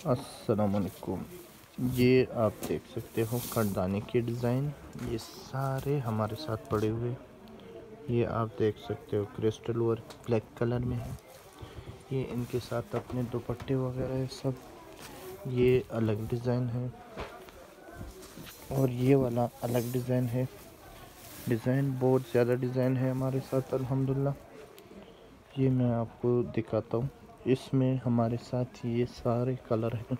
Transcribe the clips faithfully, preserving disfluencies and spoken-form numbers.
अस्सलामुअलैकुम। ये आप देख सकते हो कर्दाने की डिज़ाइन, ये सारे हमारे साथ पड़े हुए। ये आप देख सकते हो क्रिस्टल वर्क ब्लैक कलर में है। ये इनके साथ अपने दुपट्टे वगैरह है सब। ये अलग डिज़ाइन है और ये वाला अलग डिज़ाइन है। डिज़ाइन बहुत ज़्यादा डिज़ाइन है हमारे साथ अल्हम्दुलिल्लाह। ये मैं आपको दिखाता हूँ। इसमें हमारे साथ ये सारे कलर हैं,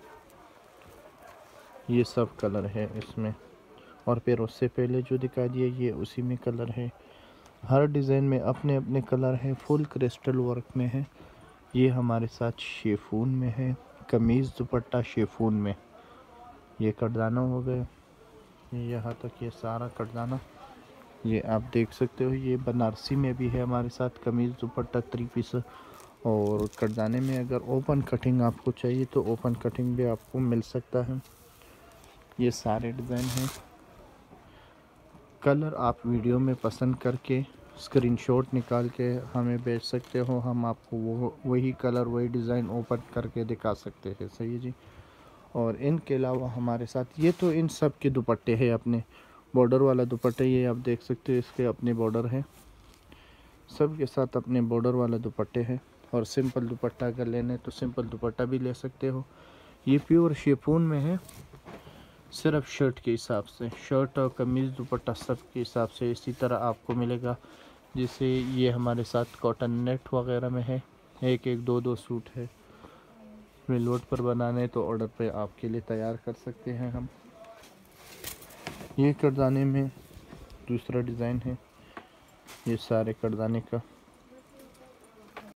ये सब कलर है इसमें। और फिर उससे पहले जो दिखा दिया ये उसी में कलर है। हर डिज़ाइन में अपने अपने कलर हैं। फुल क्रिस्टल वर्क में है। ये हमारे साथ शेफून में है, कमीज़ दुपट्टा शेफून में। ये कर्दाना हो गया, ये यहाँ तक ये सारा कर्दाना। ये आप देख सकते हो ये बनारसी में भी है हमारे साथ कमीज़ दुपट्टा थ्री पीस। और कर्दाने में अगर ओपन कटिंग आपको चाहिए तो ओपन कटिंग भी आपको मिल सकता है। ये सारे डिज़ाइन हैं। कलर आप वीडियो में पसंद करके स्क्रीनशॉट निकाल के हमें भेज सकते हो। हम आपको वो वही कलर वही डिज़ाइन ओपन करके दिखा सकते हैं। सही है जी। और इनके अलावा हमारे साथ ये तो इन सब के दुपट्टे हैं अपने। बॉर्डर वाला दुपट्टा ये आप देख सकते हो, इसके अपने बॉर्डर हैं। सब के साथ अपने बॉर्डर वाला दुपट्टे हैं। और सिंपल दुपट्टा अगर लेने तो सिंपल दुपट्टा भी ले सकते हो। ये प्योर शिफॉन में है, सिर्फ शर्ट के हिसाब से। शर्ट और कमीज़ दुपट्टा सब के हिसाब से इसी तरह आपको मिलेगा। जैसे ये हमारे साथ कॉटन नेट वगैरह में है। एक एक दो दो सूट है। लोड पर बनाने तो ऑर्डर पे आपके लिए तैयार कर सकते हैं हम। ये कर्दाने में दूसरा डिज़ाइन है। ये सारे कर्दाने का